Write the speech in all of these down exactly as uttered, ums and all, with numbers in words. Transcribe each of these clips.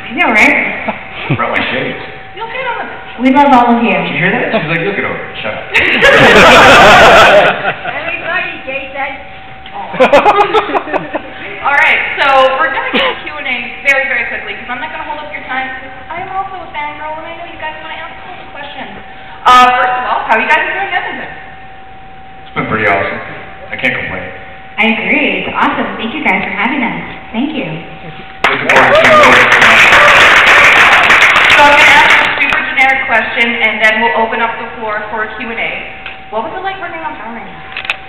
I know, right? I brought my shades. You'll get on with it. We love all of you. Did you hear that? She's like, you'll get over it. Shut up. Everybody, Jason. All right, so we're going to get Q and A very, very quickly because I'm not going to hold up your time because I am also a fangirl and I know you guys want to ask lots of questions. Uh, first of all, how are you guys doing Edmonton? It's been pretty awesome. I can't complain. I agree. It's awesome. Thank you guys for having us. Thank you. Looking forward to it. So I'm going to ask a super generic question and then we'll open up the floor for a Q and A. What was it like working on Power Rangers?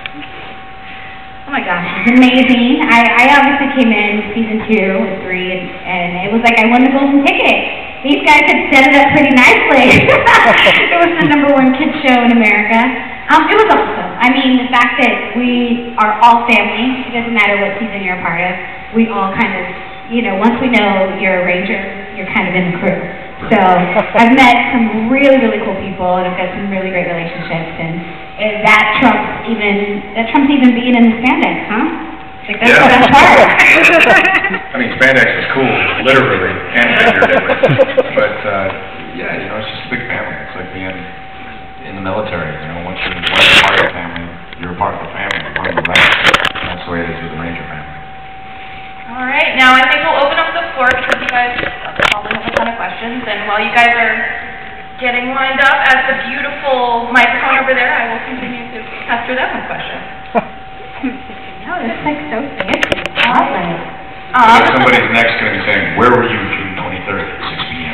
Oh my gosh, it's amazing. I, I obviously came in season two and three, and, and it was like I won the golden ticket. These guys had set it up pretty nicely. It was the number one kids show in America. Um, it was awesome. I mean, the fact that we are all family, it doesn't matter what season you're a part of, we all kind of, you know, once we know you're a Ranger, you're kind of in the crew. So I've met some really, really cool people, and I've got some really great relationships, and, and that trumps even that trumps even being in the spandex, huh? Like that's yeah. the best part. I mean, spandex is cool, literally and figuratively. But uh, yeah, you know, it's just a big family. It's like being in the military. You know, once you're, once you're part of the family, you're a part of the family, you're part of the life. That's the way it is with the Ranger family. All right, now I think we'll open up the floor because you guys probably have a ton of questions, and while you guys are getting lined up at the beautiful microphone over there, I will continue to pester them with questions. No, this is like so fancy. I love it. Um, Somebody's next going to be saying, where were you June twenty-third at six p m?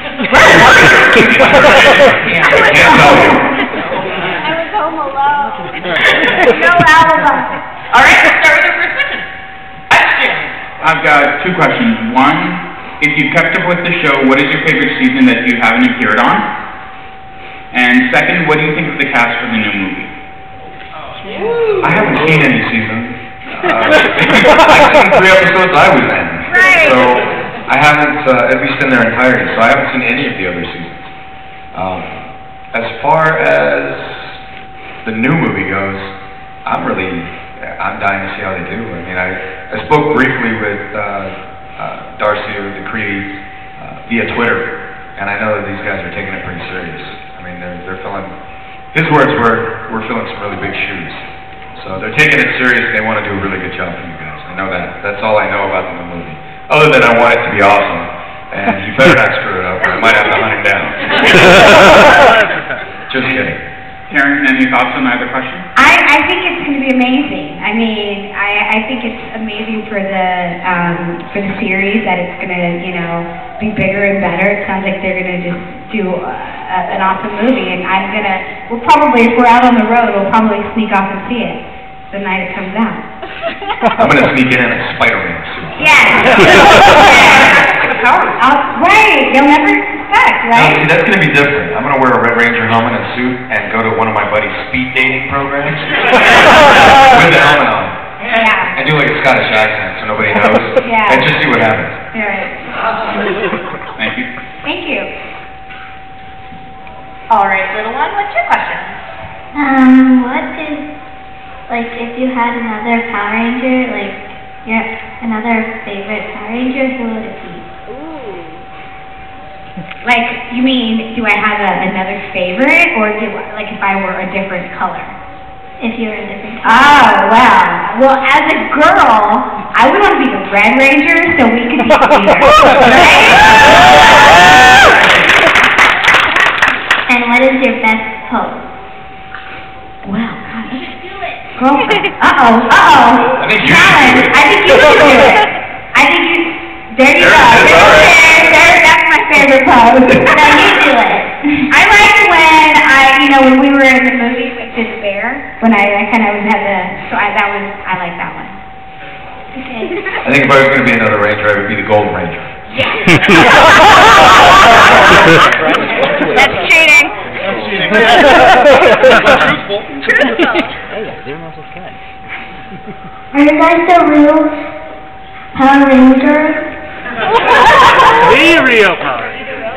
I can't tell you. I was home alone. No alibi. All right, let's start with our first question. Question. I've got two questions. One, if you kept up with the show, what is your favorite season that you haven't appeared on? And second, what do you think of the cast for the new movie? I haven't seen any season. Uh, I've seen three episodes I was in. Right. So I haven't, uh, at least in their entirety, so I haven't seen any of the other seasons. Um, as far as the new movie goes, I'm really, I'm dying to see how they do. I mean, I, I spoke briefly with uh, uh, Darcy or the Creed uh, via Twitter, and I know that these guys are taking it pretty serious. I mean, they're, they're filling, his words were, we're filling some really big shoes. So they're taking it serious, and they want to do a really good job for you guys. I know that. That's all I know about the new movie. Other than I want it to be awesome, and you better not screw it up, or I might have to hunt him down. Just kidding. Karan, any thoughts on either question? I, I think it's going to be amazing. I mean, I, I think it's amazing for the um, for the series that it's going to, you know, be bigger and better. It sounds like they're going to just do uh, a, an awesome movie, and I'm going to, we'll probably, if we're out on the road, we'll probably sneak off and see it the night it comes out. I'm going to sneak in in a Spider-Man suit. Yes. I'll, right. You'll never suspect, right? Now, see, that's going to be different. I'm going to wear a Red Ranger helmet and suit and go to one of my buddy's speed dating programs with the helmet on. Yeah. And do like a Scottish accent so nobody knows. Yeah. And just see what happens. You're right. Thank you. Thank you. All right, little one, what's your question? Um, what is, like, if you had another Power Ranger, like, your another favorite Power Ranger, who would it be? Ooh. Like, you mean, do I have a, another favorite, or do like if I were a different color? If you were a different color. Oh, well. Well, as a girl, I would want to be the Red Ranger, so we could be together. Right? And what is your best pose? Wow, God. Do it. Girlfriend. Uh-oh, uh-oh. I think you Challenge. should do it. I think you should do it. I think you, there you There go. it is, There, all right. there, there, that's my favorite pose. No, you do it. I liked when I, you know, when we were in the movie with this bear, when I, I kind of had the, so I, that was, I like that one. Okay. I think if I was going to be another Ranger, I would be the Golden Ranger. Yeah. That's cheating. That's cheating. Truthful. Truthful. Are you guys the real Power Rangers? The real Power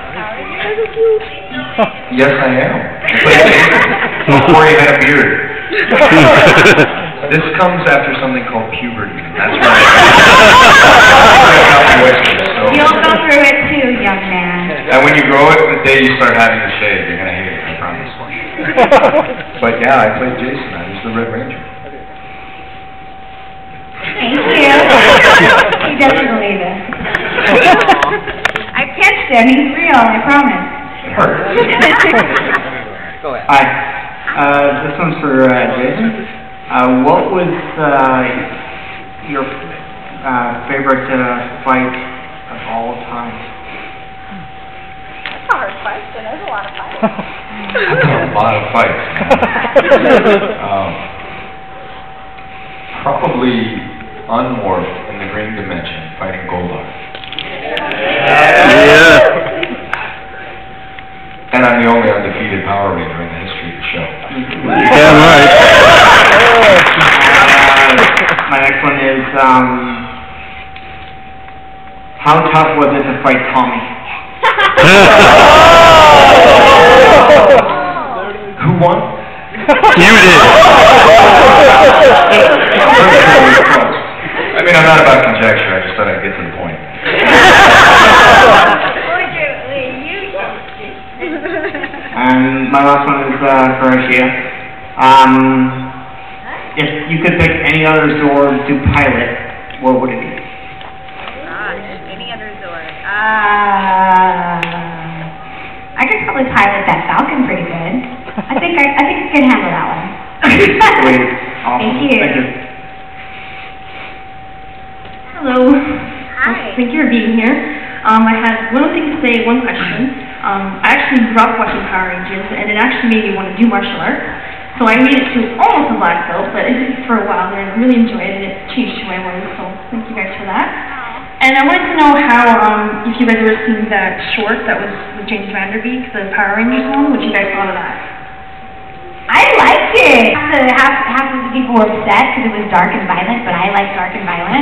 Yes, I am. Before you had a beard. This comes after something called puberty. That's right. You'll go through it too, young And when you grow it, the day you start having to shave, you're going to hate it, I promise. But yeah, I played Jason. I was the Red Ranger. Thank you. He doesn't believe it. I pitched him. He's real, I promise. It hurts. Go ahead. Hi. Uh, this one's for uh, Jason. Uh, what was uh, your uh, favorite uh, fight of all time? That's a hard question. There's a lot of fights. I've done a lot of fights. um, probably Unmorph in the Green Dimension fighting Goldar. Yeah. And I'm the only undefeated Power Ranger in the history of the show. Damn right. Uh, my next one is, um, how tough was it to fight Tommy? Who won? You did. I mean, I'm not about conjecture, I just thought I'd get to the point. And my last one is uh, for Ashia. Um, if you could pick any other Zord to pilot, what would it be? Gosh, any other Zord? Uh, I could probably pilot that Falcon pretty good. I think I, I think I can handle that one. Sweet. Awesome. Thank you. Thank you. Hello. Hi. Thank you for being here. Um, I had one thing to say, one question. Um, I actually grew up watching Power Rangers, and it actually made me want to do martial arts. So I made it to almost a black belt, but I did it for a while, and I really enjoyed it, and it changed who I was, so thank you guys for that. And I wanted to know how, um, if you guys ever seen that short that was with James Vanderbeek, the Power Rangers one, what you guys thought of that? I liked it. Half, the, half, half of the people were upset because it was dark and violent, but I like dark and violent.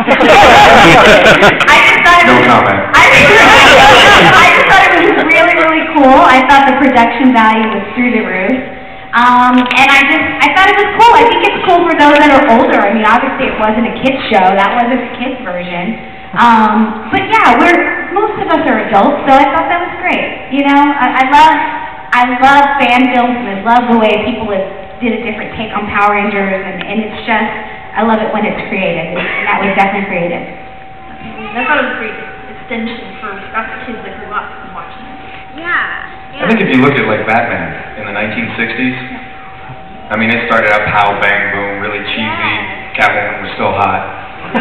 I just thought it No was, comment. I, I just thought it was really, really cool. I thought the production value was through the roof. Um, and I just, I thought it was cool. I think it's cool for those that are older. I mean, obviously it wasn't a kids show. That wasn't the kids version. Um, but yeah, we're, most of us are adults, so I thought that was great. You know, I, I love... I love fan films, and I love the way people have did a different take on Power Rangers, and, and it's just, I love it when it's creative, and that was definitely creative. I thought it was a great extension for us kids that grew up watching it. Yeah. yeah. I think if you look at like Batman in the nineteen sixties, I mean, it started out pow, bang, boom, really cheesy. Catwoman was still hot.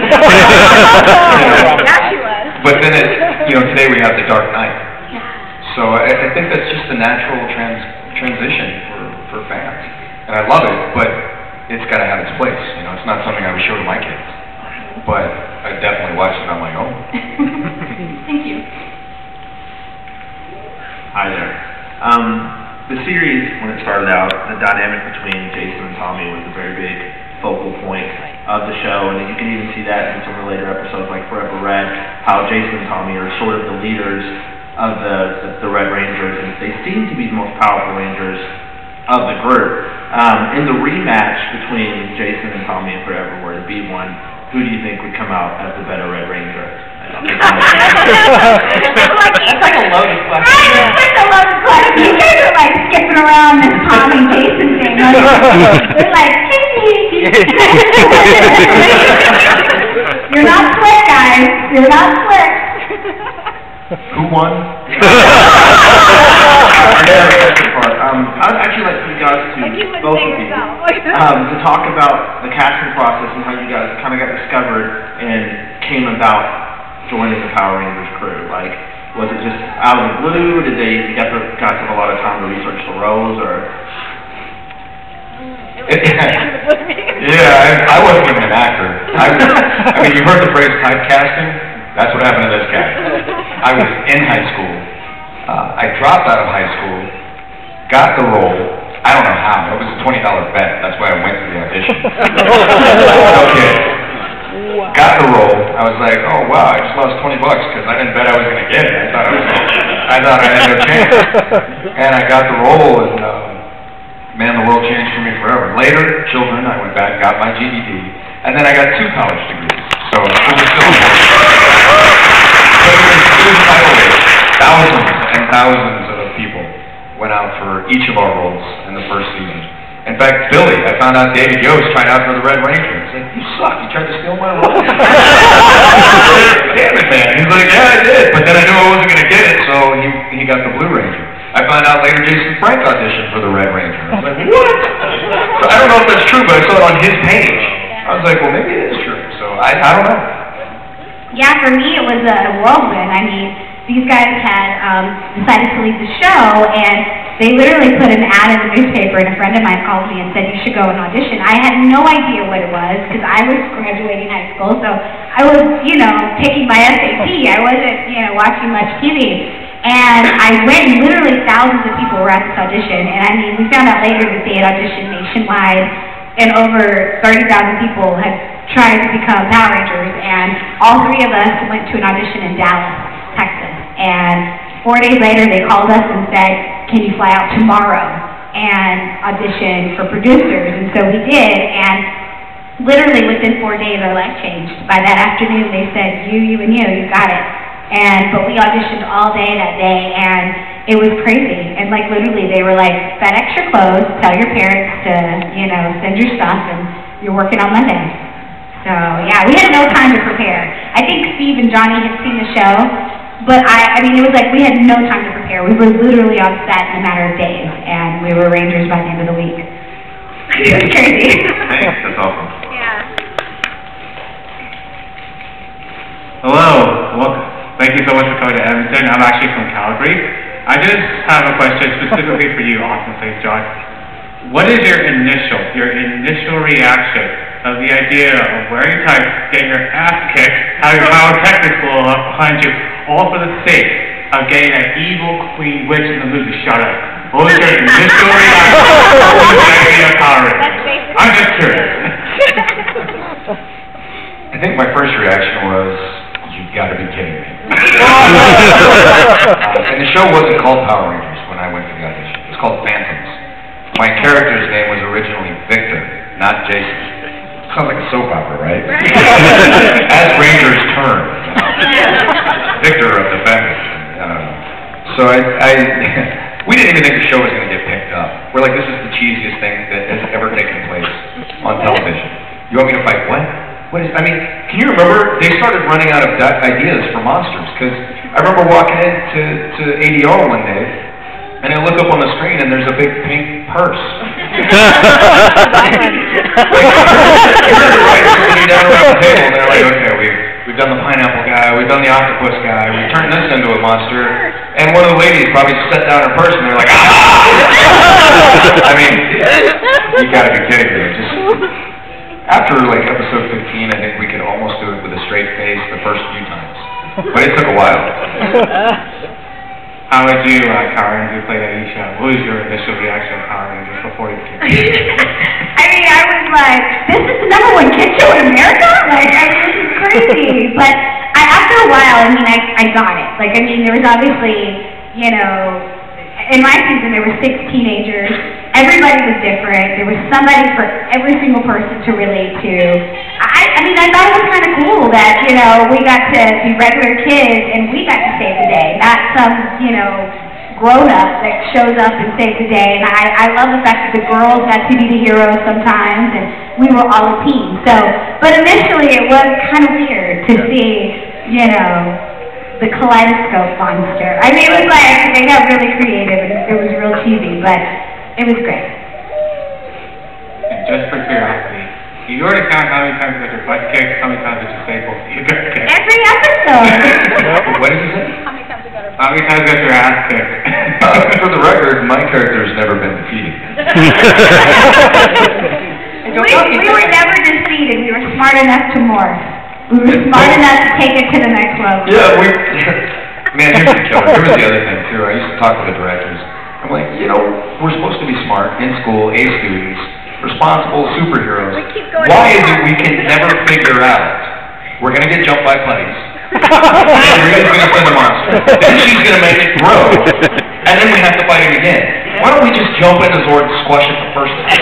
Yeah, she was. But then it, you know, today we have The Dark Knight. So I, I think that's just a natural trans transition for, for fans. And I love it, but it's got to have its place. You know, it's not something I would show to my kids. But I definitely watch it on my own. Thank you. Hi there. Um, the series, when it started out, the dynamic between Jason and Tommy was a very big focal point of the show, and you can even see that in some of the later episodes like Forever Red, how Jason and Tommy are sort of the leaders of the, the, the Red Rangers, and they seem to be the most powerful Rangers of the group. Um, in the rematch between Jason and Tommy and Forever Where to Be One, who do you think would come out as the better Red Ranger? It's like a loaded question. It's such a loaded question. You guys are like skipping around this Tommy Jason thing. They're like, you're not slick, guys. You're not slick. Who won? um, I'd actually like you guys to, both of you, um, to talk about the casting process and how you guys kind of got discovered and came about joining the Power Rangers crew. Like, was it just out of the blue? Did they, you guys have, guys have a lot of time to research the roles, or? Yeah, I, I wasn't even an actor. I, I mean, you heard the phrase typecasting? That's what happened to this guy. I was in high school. Uh, I dropped out of high school, got the role. I don't know how. It was a twenty dollar bet. That's why I went to the audition. Okay. Got the role. I was like, oh wow, I just lost twenty bucks because I didn't bet I was going to get it. I thought I was. I thought I had no chance. And I got the role, and uh, man, the world changed for me forever. Later, children, I went back, got my G E D, and then I got two college degrees. So it was still. But it was, it was thousands thousands of people went out for each of our roles in the first season. In fact, Billy, I found out David Yost tried out for the Red Ranger. He's like, you suck, you tried to steal my role. Damn it, man. He's like, yeah, I did. But then I knew I wasn't going to get it, so he, he got the Blue Ranger. I found out later Jason Frank auditioned for the Red Ranger. I was like, what? So I don't know if that's true, but I saw it on his page. I was like, well, maybe it is true. So I, I don't know. Yeah, for me it was a whirlwind. I mean, these guys had um, decided to leave the show, and they literally put an ad in the newspaper, and a friend of mine called me and said, you should go and audition. I had no idea what it was, because I was graduating high school, so I was, you know, taking my S A T. I wasn't, you know, watching much T V. And I went, and literally thousands of people were at this audition, and I mean, we found out later that they had auditioned nationwide, and over thirty thousand people had tried to become Power Rangers, and all three of us went to an audition in Dallas, Texas. And four days later, they called us and said, can you fly out tomorrow and audition for producers? And so we did, and literally within four days, our life changed. By that afternoon, they said, you, you, and you, you got it. And, but we auditioned all day that day, and it was crazy. And like literally, they were like, FedEx your clothes, tell your parents to, you know, send your stuff, and you're working on Monday. So yeah, we had no time to prepare. I think Steve and Johnny had seen the show, but I, I mean, it was like we had no time to prepare. We were literally on set in a matter of days, and we were Rangers by the end of the week. It was crazy. Thanks, that's awesome. Yeah. Hello, welcome. Thank you so much for coming to Edmonton. I'm actually from Calgary. I just have a question specifically for you, Austin Saint John. What is your initial, your initial reaction of the idea of wearing tights, getting your ass kicked, having pyrotechnics blow up behind you, all for the sake of getting that evil queen witch in the movie shut up? What was your initial reaction to the idea of Power Rangers? I'm just curious. I think my first reaction was, you've got to be kidding me. uh, and the show wasn't called Power Rangers when I went to the audition. It was called Phantoms. My character's name was originally Victor, not Jason. Sounds like a soap opera, right? As Rangers turn, you know? Victor of the Phantoms. Uh, so I, I we didn't even think the show was going to get picked up. We're like, this is the cheesiest thing that has ever taken place on television. You want me to fight what? What is, I mean, can you remember, they started running out of ideas for monsters, because I remember walking into to A D R one day, and I look up on the screen, and there's a big pink purse. Like, right, sitting down around the table, and they're like, okay, we've, we've done the pineapple guy, we've done the octopus guy, we've turned this into a monster, and one of the ladies probably set down her purse, and they're like, ah! I mean, you gotta be kidding me. Just, after like episode fifteen, I think we could almost do it with a straight face the first few times. But it took a while. How would you, uh, Karan, you played Aisha? What was your initial reaction to Power Rangers before you came? I mean, I was like, this is the number one kid show in America? Like, I mean, this is crazy. But I, after a while, I mean, I, I got it. Like, I mean, there was obviously, you know, in my season, there were six teenagers. Everybody was different. There was somebody for every single person to relate to. I, I mean, I thought it was kind of cool that, you know, we got to be regular kids and we got to save the day, not some, you know, grown-up that shows up and saves the day. And I, I love the fact that the girls got to be the heroes sometimes, and we were all a team. So, but initially it was kind of weird to see, you know, the kaleidoscope monster. I mean, it was like, they got really creative, and it was real cheesy, but it was great. And just for curiosity, you already count how many times you got your butt kicked, how many times did you say both you got kicked? Every episode. What did you say? How many times you got her? How many times you got your ass kicked? Uh, for the record, my character has never been defeated. we, we were never defeated. We were smart enough to morph. We were smart enough to take it to the next level. Yeah, we... Man, here's the killer. Here was the other thing, too. I used to talk to the directors. I'm like, you know, we're supposed to be smart, in school, A students, responsible superheroes. Why is it we can never figure out? We're going to get jumped by putties. And Rita's going to send a monster. Then she's going to make it grow. And then we have to fight it again. Why don't we just jump into Zord and squash it the first time?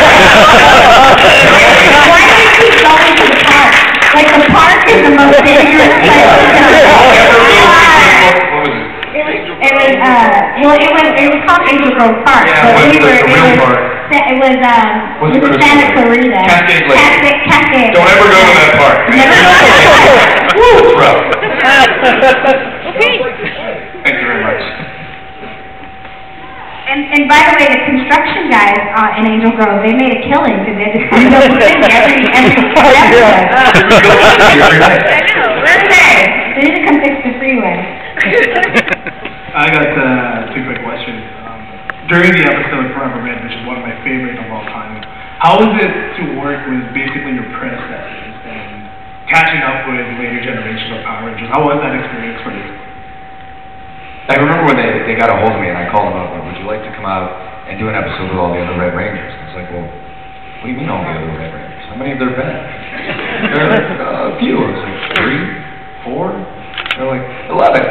Why do we keep going to the park? Like, the park is the most dangerous place to go. What was it? It was, it it was, uh, well, it was, it was called Angel Grove Park. Yeah, but it we was were, the it real was, park. it was, um, Was it it was Crystal Santa Lake? Clarita. Cascade Lake. Cascade, Cascade. Don't ever go to that park. Never go to that park. Woo, it's rough. Okay. Thank you very much. And, and by the way, the construction guys uh, in Angel Grove, they made a killing because they had to clean up the city every, every, every Every night. I know. Every day. They need to come fix the freeway. I got uh, two quick questions. Um, during the episode Forever Red, which is one of my favorites of all time, how was it to work with basically your predecessors and catching up with later generations of Power Rangers? How was that experience for you? I remember when they, they got a hold of me and I called them up, like, would you like to come out and do an episode with all the other Red Rangers? I was like, well, what do you mean all the other Red Rangers? How many have there been? There are uh, a few. I was like, three? Four? They're like, eleven.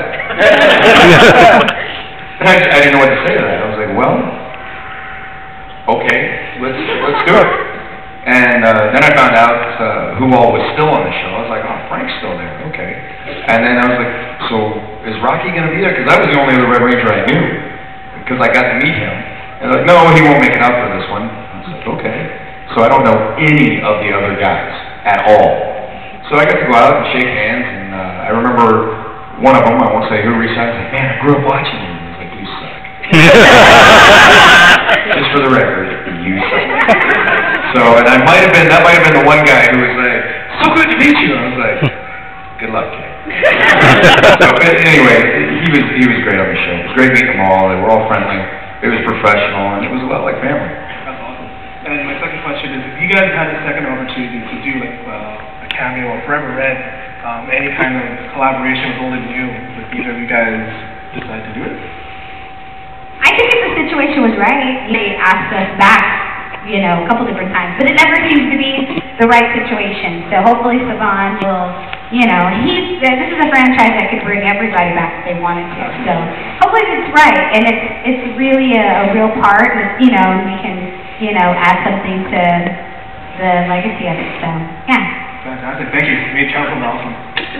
And I, I didn't know what to say to that. I was like, well, okay, let's, let's do it. And uh, then I found out uh, who all was still on the show. I was like, oh, Frank's still there, okay. And then I was like, so is Rocky going to be there? Because I was the only other Red Ranger I knew, because I got to meet him. And they're like, no, he won't make it out for this one. I was like, okay. So I don't know any of the other guys at all. So I got to go out and shake hands, and uh, I remember one of them, I won't say who, reached out and said, man, I grew up watching you. And I was like, you suck. Just for the record, you suck. So, and I might have been, that might have been the one guy who was like, so good to meet you. I was like, good luck, kid. So, but anyway, he was, he was great on the show. It was great meeting them all. They were all friendly. It was professional, and it was a lot like family. That's awesome. And my second question is, if you guys had a second opportunity to do like uh, a cameo or Forever Red, um, any kind of collaboration with old and new, would either of you guys decide to do it? I think if the situation was right, they asked us back, you know, a couple different times, but it never seems to be the right situation. So hopefully Saban will, you know, he's, this is a franchise that could bring everybody back if they wanted to. So hopefully it's right, and it's it's really a, a real part, and it's, you know, and we can, you know, add something to the legacy of it. So yeah. Fantastic, thank you. You made Charles awesome.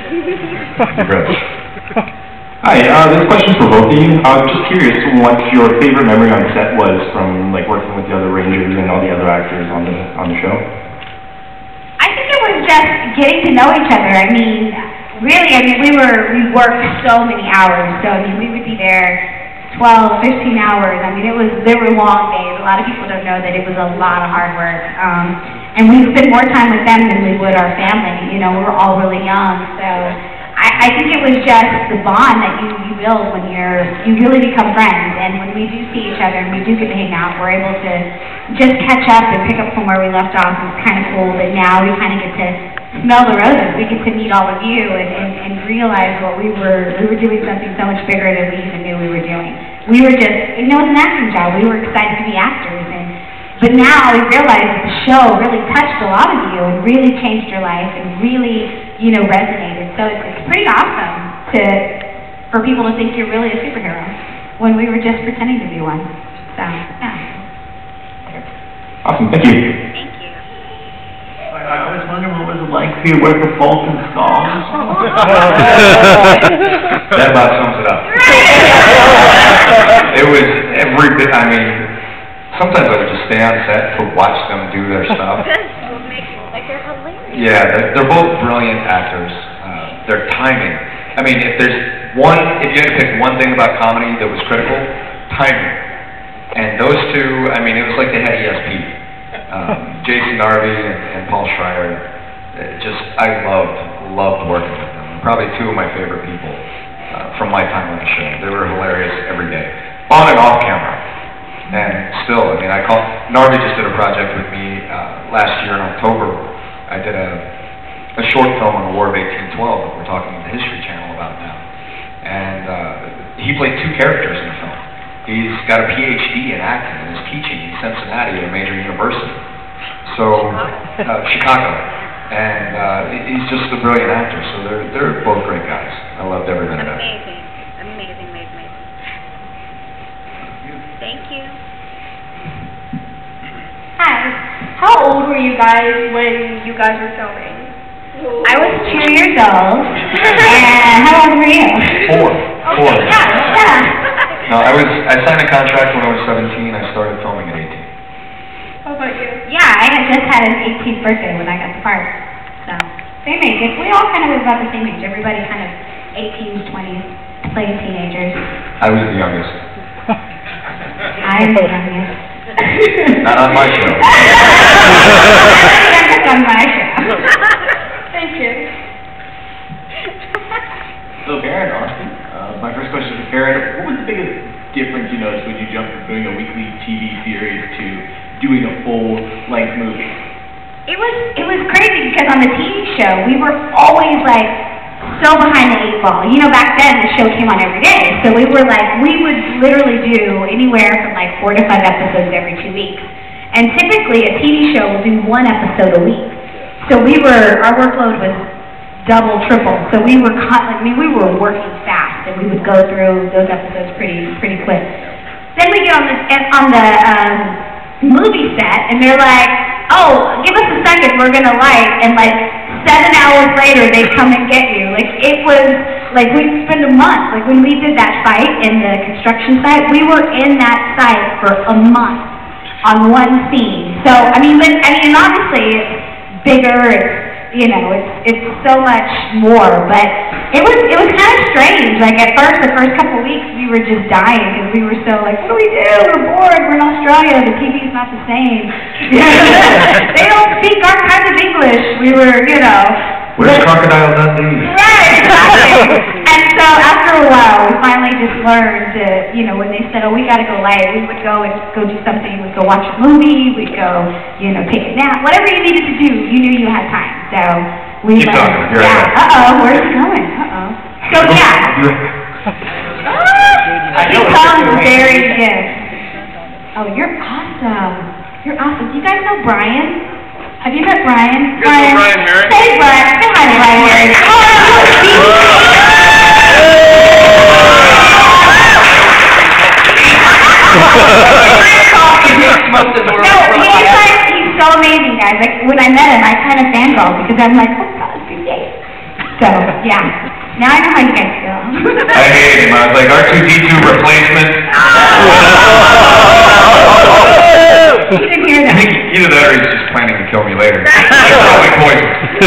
Hi, uh, this question's for both of you. I'm just curious what your favorite memory on set was from like working with the other Rangers and all the other actors on the on the show. I think it was just getting to know each other. I mean, really, I mean, we were we worked so many hours. So I mean, we would be there twelve, fifteen hours. I mean, it was there were long days. A lot of people don't know that it was a lot of hard work. Um, and we spent more time with them than we would our family. You know, we were all really young, so. I, I think it was just the bond that you, you build when you're, you really become friends, and when we do see each other and we do get to hang out, we're able to just catch up and pick up from where we left off. It's kind of cool that now we kind of get to smell the roses. We get to meet all of you and, and, and realize what we were, we were doing something so much bigger than we even knew we were doing. We were just, you know, it was an acting job. We were excited to be actors, and but now we realize that the show really touched a lot of you and really changed your life and really, you know, resonated. So it's, it's pretty awesome to for people to think you're really a superhero when we were just pretending to be one. So, yeah. Awesome, thank you. Thank you. I, I was wondering what was it like to work with Bolt and Skull. That about sums it up. It was every bit, I mean, sometimes I would just stay on set to watch them do their stuff. Like they're hilarious. Yeah, they're, they're both brilliant actors. Uh, their timing. I mean, if there's one, if you had to pick one thing about comedy that was critical, timing. And those two, I mean, it was like they had E S P. Um, Jason Narvey and, and Paul Schreier, uh, just, I loved, loved working with them. Probably two of my favorite people uh, from my time on the show. They were hilarious every day, on and off camera. And still, I mean, I call Narvi just did a project with me uh, last year in October. I did a, a short film on the War of eighteen twelve that we're talking to the History Channel about now. And uh, he played two characters in the film. He's got a P H D in acting and is teaching in Cincinnati at a major university. So, uh, Chicago. And uh, he's just a brilliant actor. So they're, they're both great guys. I loved every minute of it. Amazing. Amazing, amazing, amazing. Thank you. Hi. How old were you guys when you guys were filming? I was two years old. And how old were you? Four. Okay, Four. yeah, yeah. Uh, I was, I signed a contract when I was seventeen, I started filming at eighteen. How about you? Yeah, I had just had an eighteenth birthday when I got the part. So, same age. Like, we all kind of was about the same age. Everybody kind of eighteens, twenties, playing teenagers. I was the youngest. I'm the youngest. Not on my show. Youngest on my show. Thank you. So, Karan, Austin, uh, my first question is for Karan. What was the biggest difference you noticed when you jumped from doing a weekly T V series to doing a full-length movie? It was it was crazy because on the T V show we were always like so behind the eight ball. You know, back then the show came on every day, so we were like we would literally do anywhere from like four to five episodes every two weeks. And typically a T V show will do one episode a week. So we were our workload was double, triple. So we were con- I mean we were working fast, and we would go through those episodes pretty pretty quick. Then we get on the on the um, movie set, and they're like, oh, give us a second, we're gonna light, and like seven hours later they come and get you. Like it was like we'd spend a month. Like when we did that fight in the construction site, we were in that site for a month on one scene. So I mean, but, I mean, obviously it's bigger. It's you know, it's it's so much more. But it was it was kind of strange. Like at first, the first couple of weeks, we were just dying because we were so like, what do we do? We're bored. We're in Australia. The T V's not the same. They don't speak our kind of English. We were, you know. Where's Crocodile Dundee? Right, exactly. And so after a while, we finally just learned to, you know, when they said, oh, we got to go light, we would go and go do something. We'd go watch a movie. We'd go, you know, take a nap. Whatever you needed to do, you knew you had time. So we Keep learned. talking. You're Yeah. right. Uh-oh, where's it going? Uh-oh. So, yeah. He comes very good. Oh, you're awesome. You're awesome. Do you guys know Brian? Have you met Brian? You guys know Brian Merritt? Say Brian. Say hi to Brian Merritt. Oh, no, he's like, he's so amazing, guys. Like, when I met him, I kind of fangirled because I'm like, oh, God, it's good day. So, yeah. Now I know how you guys feel. I hated him. I was like, R two D two replacement. You didn't hear I that. think either that or he's just planning to kill me later. Like, probably poison.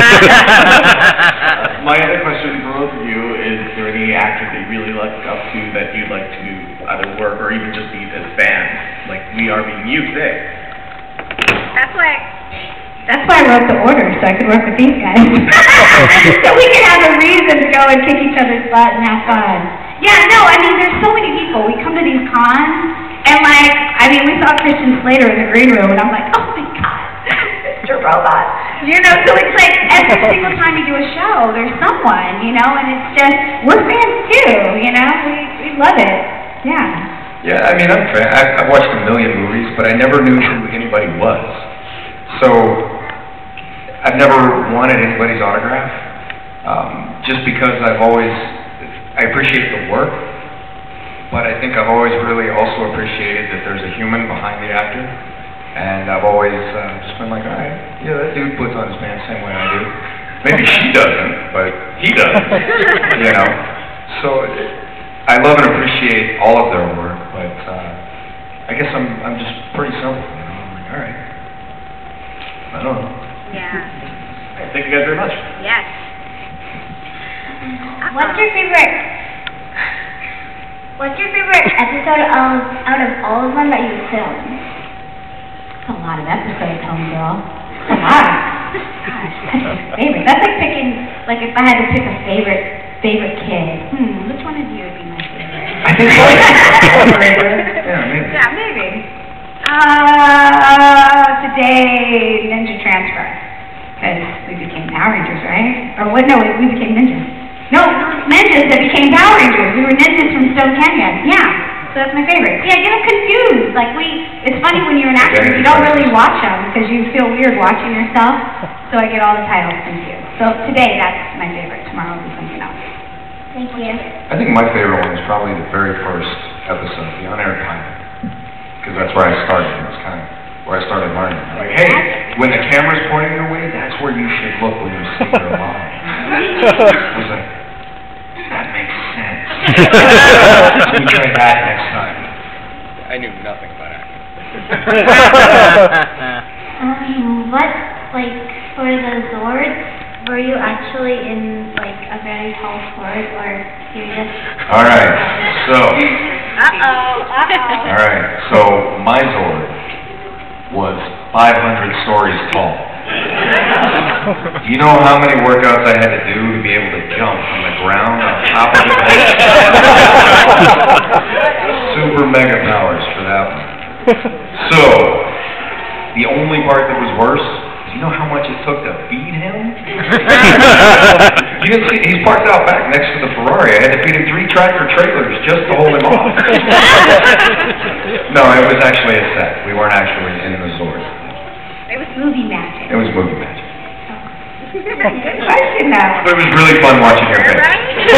My other question for both of you is, is there any actor that you really look up to that you'd like to either work or even just meet as fans? Like we are meeting you today. That's why, that's why I wrote the order, so I could work with these guys. So we could have a reason to go and kick each other's butt and have fun. Yeah, no, I mean, there's so many people. We come to these cons, and like, I mean, we saw Christian Slater in the green room, and I'm like, oh my God, Mister Robot. You know, so it's like, every single time you do a show, there's someone, you know, and it's just, we're fans too, you know? We, we love it. Yeah. Yeah, I mean, I'm fan. I've, I've watched a million movies, but I never knew who anybody was. So, I've never wanted anybody's autograph, um, just because I've always, I appreciate the work, but I think I've always really also appreciated that there's a human behind the actor, and I've always uh, just been like, all right, yeah, that dude puts on his pants the same way I do. Maybe she doesn't, but he does, you know. So, I love and appreciate all of their work, but uh, I guess I'm I'm just pretty simple, you know. I'm like, all right, I don't know. Yeah. Right, thank you guys very much. Yes. What's your favorite, What's your favorite episode of, out of all of them that you filmed? that's a lot of episodes, homegirl. That's a lot. Gosh, that's my favorite. That's like picking, like if I had to pick a favorite, favorite kid. Hmm, which one of you would be my favorite? I think so. Yeah, maybe. Yeah, maybe. Uh, today, Ninja Transfer. Because we became Power Rangers, right? Or what, no, we, we became ninjas. No, ninjas that became Power Rangers. We were ninjas from Stone Canyon. Yeah, so that's my favorite. Yeah, I get them confused. Like we, it's funny when you're an actor, you don't really watch them because you feel weird watching yourself. So I get all the titles confused. So today, that's my favorite. Tomorrow will be something else. Thank you. I think my favorite one is probably the very first episode, the on-air pilot, because that's where I started. It was kind of where I started learning. Like, hey, when the camera's pointing your way, that's where you should look when you see your line. I was like, that makes sense. So we try that next time. I knew nothing about acting. Um, what, like, for the Zords, were you actually in, like, a very tall fort, or you're just... Alright, so... Uh-oh, uh-oh. Alright, so my Zord was five hundred stories tall. Do you know how many workouts I had to do to be able to jump from the ground on top of the place? Super mega powers for that one. So, the only part that was worse, do you know how much it took to feed him? You didn't see, he's parked out back next to the Ferrari. I had to feed him three tractor trailers just to hold him off. No, it was actually a set. We weren't actually in the Zord. It was movie magic. It was movie magic. Good question, though. But it was really fun watching your face.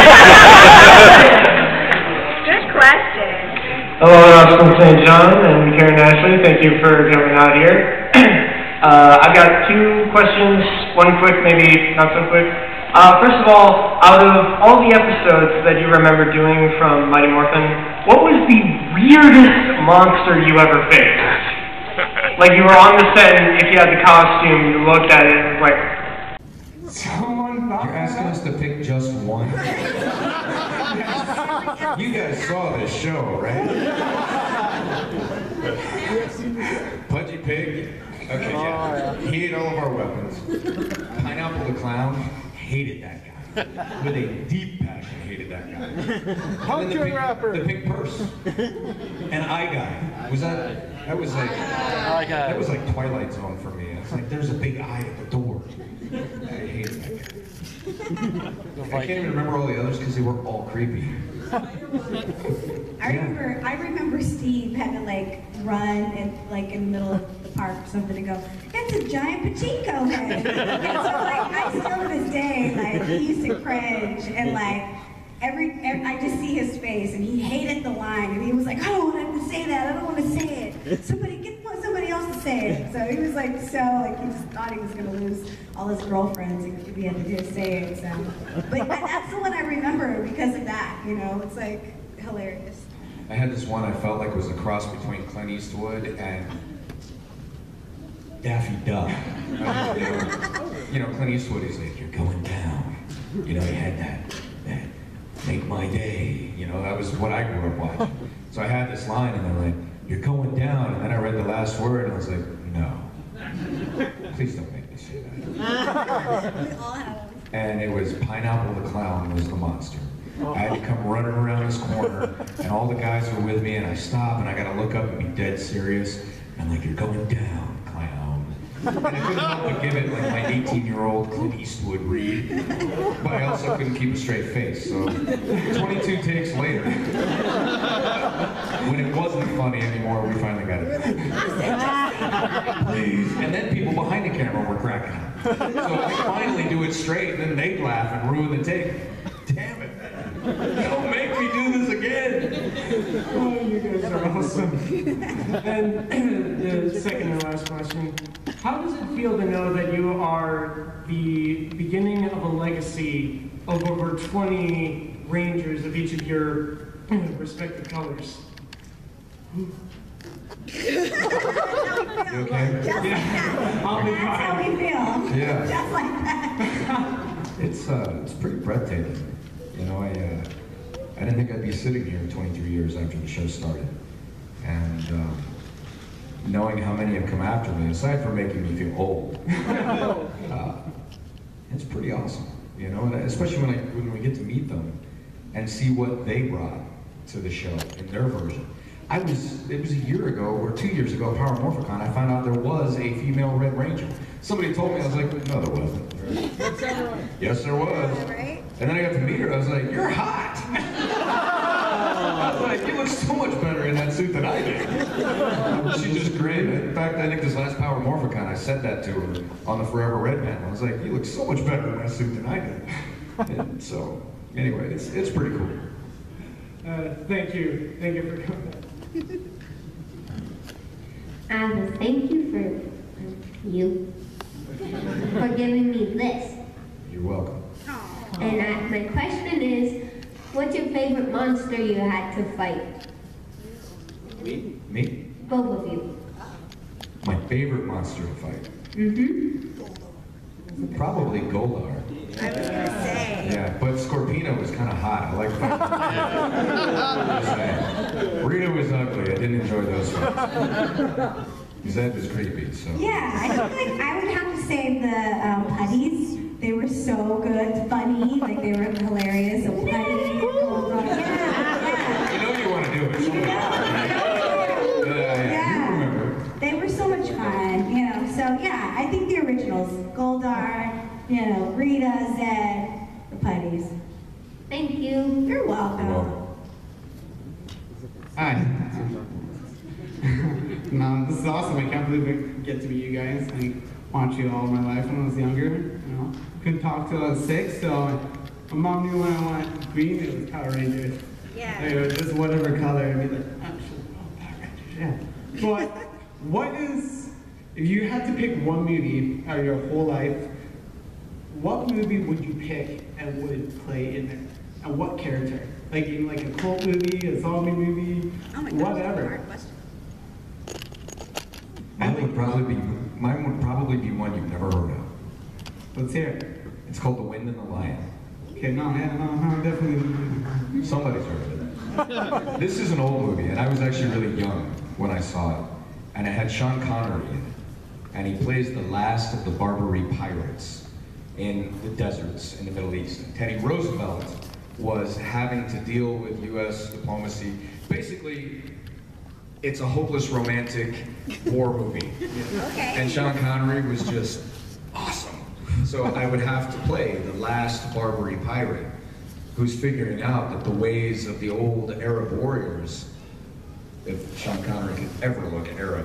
Good question. Hello, Austin Saint John and Karan Ashley. Thank you for coming out here. uh, I've got two questions. One quick, maybe not so quick. Uh, first of all, out of all the episodes that you remember doing from Mighty Morphin, what was the weirdest monster you ever faced? Like you were on the set and if you had the costume, you looked at it and it was like... Someone You're asking us to pick just one? You guys saw this show, right? Pudgy Pig? Okay, yeah. He ate all of our weapons. Pineapple the Clown hated that guy. With a deep passion hated that guy. And then the pink, the pink purse. And Eye Guy. Was that, that was like, that was like Twilight Zone for me. It's like, there's a big eye at the door. I hated that guy. I can't even remember all the others because they were all creepy. I remember, I remember Steve had to like run and like in the middle of the park or something and go, "It's a giant pachinko head." And so like I still to this day like he used to cringe and like every, every I just see his face and he hated the line and he was like, "I don't want to say that. I don't want to say it. Somebody get somebody else to say it." So he was like so like he just thought he was gonna lose all his girlfriends if he had to just say it. So, but that's the one I remember because of that. You know, it's like hilarious. I had this one I felt like was a cross between Clint Eastwood and Daffy Duck. Uh, you, know, you know, Clint Eastwood is like, "You're going down." You know, he had that, that "make my day." You know, that was what I grew up watching. So I had this line and they're like, "You're going down," and then I read the last word and I was like, "No. Please don't make me say that." And it was Pineapple the Clown was the monster. I had to come running around this corner, and all the guys were with me, and I stop, and I gotta look up and be dead serious. And I'm like, "You're going down, clown." And I couldn't help but give it like my eighteen-year-old Clint Eastwood read, but I also couldn't keep a straight face. So twenty-two takes later, when it wasn't funny anymore, we finally got it. Please. And then people behind the camera were cracking up. So I finally do it straight, and then they'd laugh and ruin the take. Damn it. Don't make me do this again. Oh, you guys are awesome. And the second and last question. How does it feel to know that you are the beginning of a legacy of over twenty Rangers of each of your respective colors? You okay? Just like that. I'll be That's how we feel. Yeah. Just like that. It's uh, it's pretty breathtaking. You know, I uh, I didn't think I'd be sitting here twenty-three years after the show started, and um, knowing how many have come after me, aside from making me feel old, uh, it's pretty awesome. You know, and especially when I when we get to meet them and see what they brought to the show in their version. I was, it was a year ago, or two years ago, at Power Morphicon, I found out there was a female Red Ranger. Somebody told me, I was like, no, there wasn't. Yes, there was. And then I got to meet her, I was like, you're hot! I was like, you look so much better in that suit than I did. She just grinned. In fact, I think this last Power Morphicon, I said that to her on the Forever Red panel. I was like, you look so much better in that suit than I did. And so, anyway, it's, it's pretty cool. Uh, thank you. Thank you for coming. Um, thank you for you for giving me this. You're welcome. And I, my question is, what's your favorite monster you had to fight? Me? Me? Both of you. My favorite monster to fight? Mm-hmm. Probably Goldar. I was gonna say. Yeah, but Scorpino was kind of hot. I like fighting. Rita was ugly. I didn't enjoy those fights. Zed was creepy, so. Yeah, I feel like I would have to say the um, putties. They were so good, funny, like they were hilarious. So putties, Goldar, yeah, You know you want to do it. You know, Uh, yeah. You remember. They were so much fun, you know. So yeah, I think the originals, Goldar, you know, Rita, Zed, the putties. Thank you. You're welcome. Hi. No, this is awesome. I can't believe I get to meet you guys and watch you all my life when I was younger. You know, couldn't talk till I was six, so my mom knew when I wanted green, it was Power Rangers. Yeah. It was just whatever color, I'd be like, oh, sure, oh, Power Rangers, yeah. But what is, if you had to pick one movie out of your whole life, what movie would you pick and would play in there? And what character? Like in like a cult movie, a zombie movie, Oh my God, whatever. hard question. Mine would probably be mine would probably be one you've never heard of. Let's hear it. It's called The Wind and the Lion. Okay, no, yeah, no, no, definitely. Somebody's heard of it. This is an old movie, and I was actually really young when I saw it. And it had Sean Connery in it. And he plays the last of the Barbary pirates in the deserts in the Middle East. And Teddy Roosevelt was having to deal with U S diplomacy. Basically, it's a hopeless romantic war movie. Okay. And Sean Connery was just awesome. So I would have to play the last Barbary pirate who's figuring out that the ways of the old Arab warriors, if Sean Connery could ever look Arab,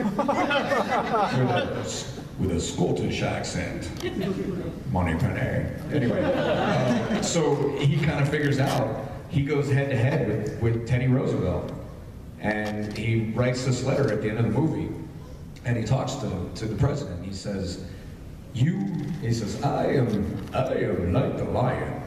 with, a, with a Scottish accent, Money Penny. Anyway, uh, so he kind of figures out, he goes head to head with, with Teddy Roosevelt. And he writes this letter at the end of the movie, and he talks to, to the president. He says, you, he says, I am, I am like the lion.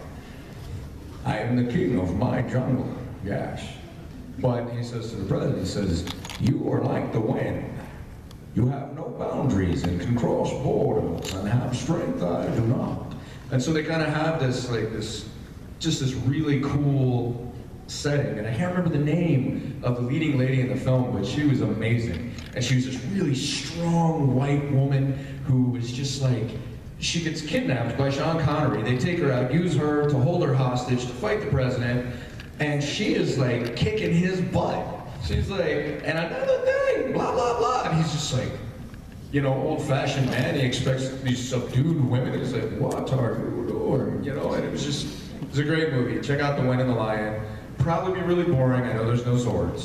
I am the king of my jungle, yes. But he says to the president, he says, you are like the wind. You have no boundaries and can cross borders and have strength I do not. And so they kind of have this, like this, just this really cool setting, and I can't remember the name of the leading lady in the film, but she was amazing. And she was this really strong white woman who was just like, she gets kidnapped by Sean Connery. They take her out, use her to hold her hostage to fight the president, and she is like kicking his butt. She's like, and another thing, blah, blah, blah. And he's just like, you know, old-fashioned man. He expects these subdued women. He's like, what are you doing? You know, and it was just, it was a great movie. Check out The Wind and the Lion. Probably be really boring. I know there's no swords.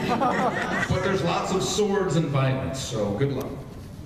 But there's lots of swords and violence, so good luck.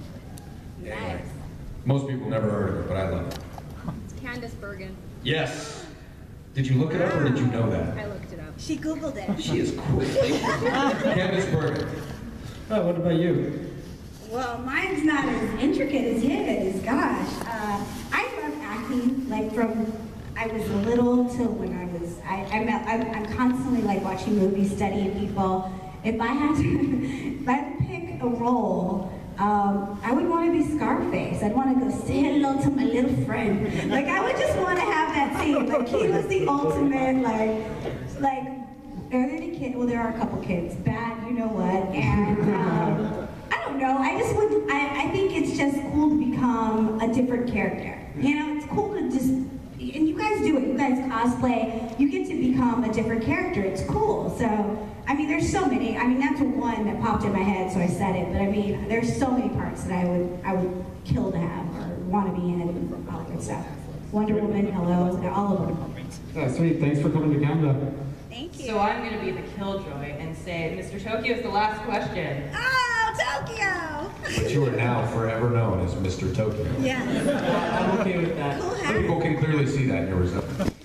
Anyway, most people never heard of it, but I love it. It's Candace Bergen. Yes. Did you look it up or did you know that? I looked it up. She Googled it. She is quick. Candace Bergen. Oh, what about you? Well, mine's not as intricate as his. Gosh, uh, I love acting. Like from I was little till when I was. I, I'm, I'm I'm constantly like watching movies, studying people. If I had to, if I had to pick a role. Um, I would want to be Scarface. I'd want to go say hello to my little friend. Like, I would just want to have that scene. Like, he was the ultimate, like, like, are there any kids? Well, there are a couple kids. Bad, you know what? And, um, I don't know. I just would, I, I think it's just cool to become a different character. You know, it's cool to just, and you guys do it. You guys cosplay. You get to become a different character. It's cool. So, I mean, there's so many. I mean, that's one that popped in my head, so I said it. But I mean, there's so many parts that I would, I would kill to have or want to be in, and all that good stuff. Wonder Woman, hello, all of them. Yeah, sweet. Thanks for coming to Canada. Thank you. So I'm going to be the killjoy and say, Mister Tokyo is the last question. Oh, Tokyo! But you are now forever known as Mister Tokyo. Yes. I'm okay with that. Cool hat. People can clearly see that in your result.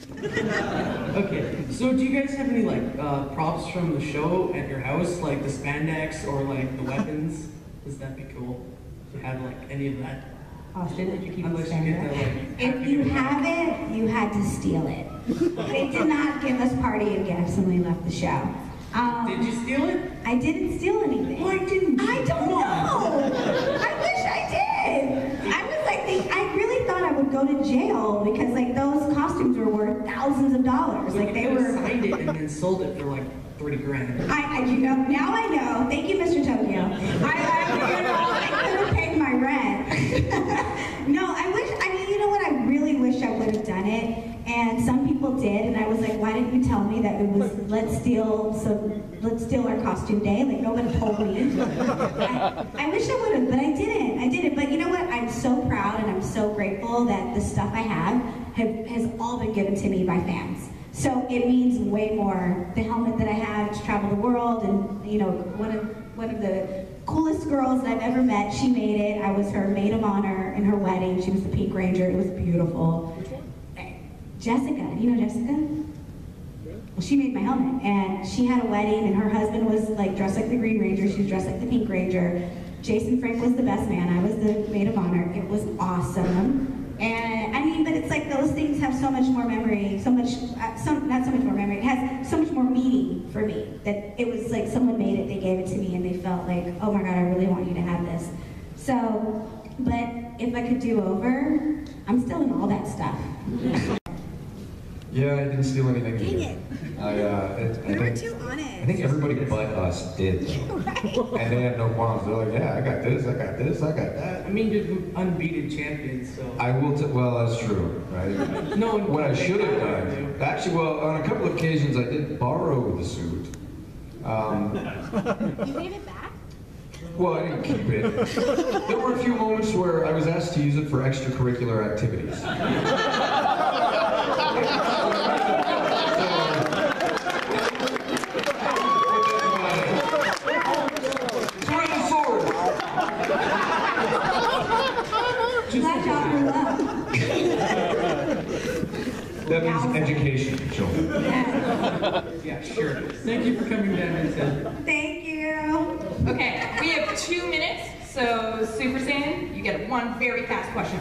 Okay, so do you guys have any like uh, props from the show at your house, like the spandex or like the weapons? Does that be cool to have like any of that? Austin, did you keep Unless you get to like. If you have it, you had to steal it. They did not give us party gifts when we left the show. Um, Did you steal it? I didn't steal anything. Why didn't you? I don't know. I wish I did. I was like, think, I really thought I would go to jail because like those costumes were worth thousands of dollars. Like they were. Signed it and then sold it for like thirty grand. I, I, you know, now I know. Thank you, Mister Tokyo. I, I, you know, I could have paid my rent. No, I wish. I mean, you know what? I really wish I would have done it. And some people did, and I was like, why didn't you tell me that it was let's steal so let's steal our costume day? Like nobody told me. I, I wish I would have, but I didn't. I didn't. But you know what? I'm so proud and I'm so grateful that the stuff I have, have has all been given to me by fans. So it means way more. The helmet that I have to travel the world, and you know, one of one of the coolest girls that I've ever met, she made it. I was her maid of honor in her wedding. She was the Pink Ranger. It was beautiful. Jessica, do you know Jessica? Well, she made my helmet, and she had a wedding, and her husband was like dressed like the Green Ranger. She was dressed like the Pink Ranger. Jason Frank was the best man. I was the maid of honor. It was awesome. And I mean, but it's like those things have so much more memory, so much, uh, some not so much more memory. It has so much more meaning for me that it was like someone made it, they gave it to me, and they felt like, oh my God, I really want you to have this. So, but if I could do over, I'm still in all that stuff. Yeah, I didn't steal anything Dang either. it. I, uh, it, We I were think, too honest. I think everybody but us did. Right. And they had no qualms. They're like, yeah, I got this, I got this, I got that. I mean, you're the undefeated champion, so. I will, t well, that's true, right? No one What I can should have take done, that from actually, well, on a couple of occasions I did borrow the suit. Um, You gave it back? well, I didn't keep it. There were a few moments where I was asked to use it for extracurricular activities. Glad y'all grew up. That means education, children. Yeah, sure. Thank you for coming down and said. Thank you. Okay, we have two minutes, so Super Saiyan, you get one very fast question.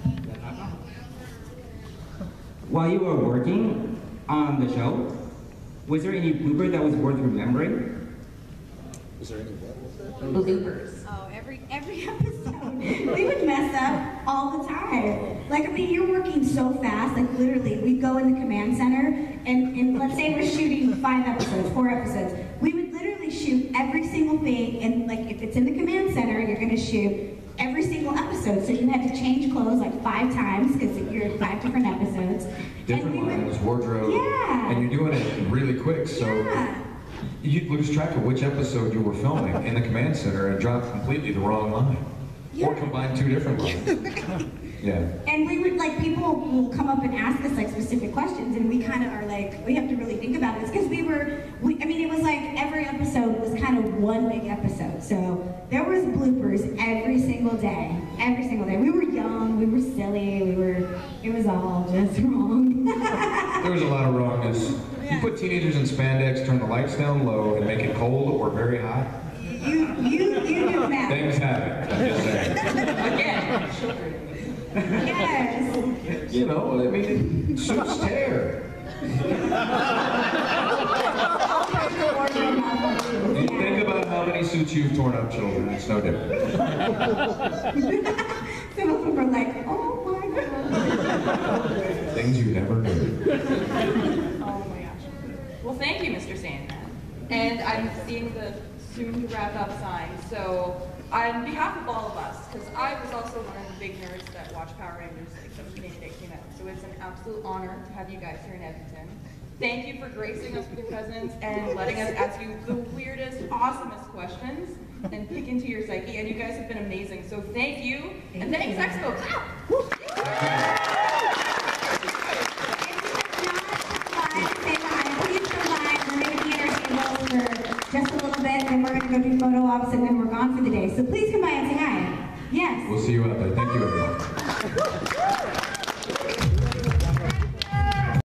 While you were working on the show, was there any blooper that was worth remembering? Was there any Bloopers. Oh, every every episode. We would mess up all the time. Like, I mean, you're working so fast, like literally, we'd go in the command center, and, and let's say we're shooting five episodes, four episodes. We would literally shoot every single thing, and like, if it's in the command center, you're gonna shoot every single episode. So you had to change clothes like five times, because you're in five different episodes. Different lines, wardrobe. Yeah. And you're doing it really quick, so Yeah. you'd lose track of which episode you were filming in the command center and drop completely the wrong line. Or combine two different lines. Yeah. And we would, like, people will come up and ask us, like, specific questions, and we kind of are like, we have to really think about this, because we were, we, I mean, it was like every episode was kind of one big episode, so there was bloopers every single day, every single day. We were young, we were silly, we were, it was all just wrong. There was a lot of wrongness. You put teenagers in spandex, turn the lights down low, and make it cold or very hot. You, you, you do that. Things happen, I'm just saying. Again, children. Yes. You know, I mean, suits tear. You think about how many suits you've torn up, children, it's no different. Some of them were like, oh my God. Things you never knew. Oh my gosh. Well, thank you, Mister Sandman. And I'm seeing the soon to wrap up sign, so on behalf of all of us, because I was also one of the big nerds that watched Power Rangers like the day it came out, so it's an absolute honor to have you guys here in Edmonton. Thank you for gracing us with your presence and letting us ask you the weirdest, awesomest questions and pick into your psyche, and you guys have been amazing, so thank you, and thanks Expo. Just a little bit, then we're going to go do photo ops, and then we're gone for the day. So please come by and say hi. Yes. We'll see you out there. Thank you, everyone.